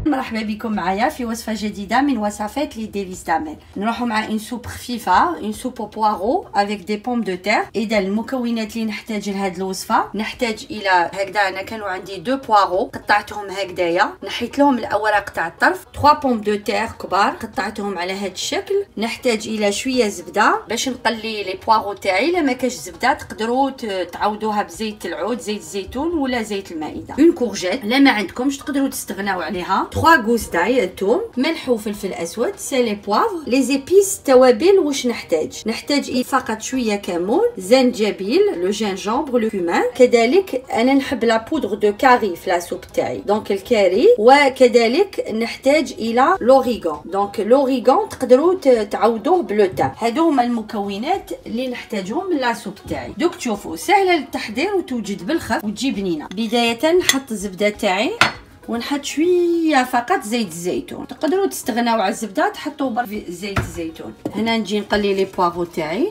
مرحبا بكم معايا في وصفه جديده من وصفات لي ديليس دامل. نروحوا مع ان سوب خفيفه، ان سوب بوارو افيك دي بوم دو تير. اذا المكونات اللي نحتاج لهاد الوصفه، نحتاج الى هكذا. انا كانوا عندي دو بوارو قطعتهم هكذايا، نحيت لهم الاوراق تاع الطرف. 3 بوم دو تير كبار قطعتهم على هاد الشكل. نحتاج الى شويه زبده باش نقلي لي بوارو تاعي. الا ما كاش زبده تقدروا تعوضوها بزيت العود، زيت الزيتون ولا زيت المائده. اون كورجيت لا ما عندكمش تقدروا تستغناو عليها. 3 غوز داي الثوم، ملح وفلفل اسود، سالي بوافر، لي زيبيس. توابل واش نحتاج فقط شويه كمون، زنجبيل، لو جينجومبر، لو كومان. كذلك انا نحب لا بودر دو كاري في لاسوب تاعي، دونك الكاري. وكذلك نحتاج الى لوريغون، دونك لوريغون تقدروا تعوضوه بلوتان. هادو هما المكونات اللي نحتاجهم من لاسوب تاعي. دوك تشوفوا سهله للتحضير وتوجد بالخف وتجي بنينه. بدايه نحط الزبده تاعي ونحط شويه فقط زيت الزيتون. تقدروا تستغناو على الزبده تحطوا برك زيت الزيتون. هنا نجي نقلي لي بوافو تاعي،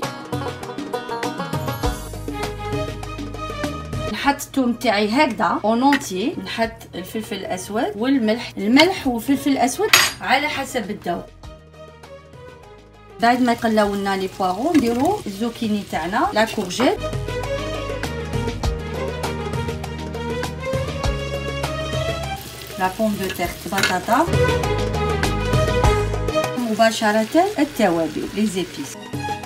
نحط الثوم تاعي هكذا اونونتي، نحط الفلفل الاسود والملح، الملح والفلفل الاسود على حسب الذوق. بعد ما يقلاو لنا لي بوارو نديرو الزوكيني تاعنا، لا كورجيت، لا بوم دو تير، بطاطا، مباشرة التوابل لي زيبيس.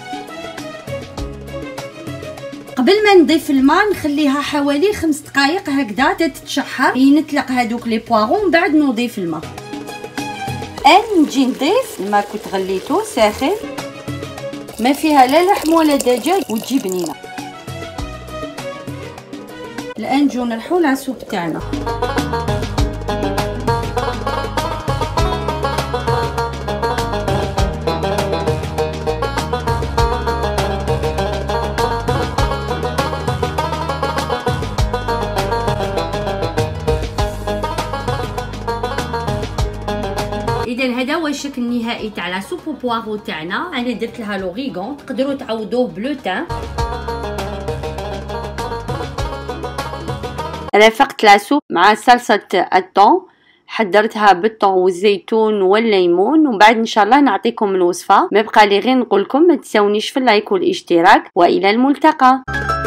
قبل ما نضيف الماء نخليها حوالي 5 دقائق هكذا تتشحر، ينطلق هذوك لي بوارو. من بعد نضيف الماء. نجي نضيف الماء كنت غليته ساخن، ما فيها لا لحم ولا دجاج وتجي بنينه. الان نجيو نرحو لاسوب تاعنا. اذا هذا هو الشكل النهائي تاع لا سوب بوارو تاعنا. انا درت لها لوريغون، تقدروا تعوضوه بلوتان. رافقت لا سوب مع صلصه الثوم، حضرتها بالثوم والزيتون والليمون. وبعد ان شاء الله نعطيكم الوصفه. ما بقى لي غير نقول لكم ما تنسونيش في اللايك والاشتراك، والى الملتقى.